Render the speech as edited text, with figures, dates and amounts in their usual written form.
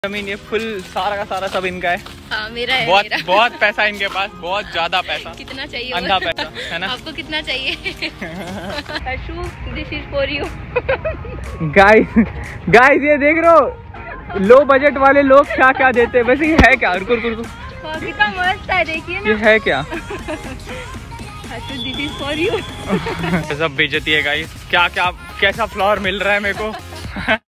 जमीन ये फुल सारा का सारा सब इनका है। हाँ, मेरा है। बहुत बहुत पैसा इनके पास, बहुत ज्यादा पैसा। कितना चाहिए? अंधा पैसा है ना। आपको कितना चाहिए? This is for you. Guys ये देख रहे हो लो बजट वाले लोग क्या क्या देते हैं। वैसे ये है क्या? रुको कितना मस्त है, देखिए ना। ये है क्या? This is for you. सब बेइज्जती है गाइस। क्या क्या कैसा फ्लावर मिल रहा है मेरे को।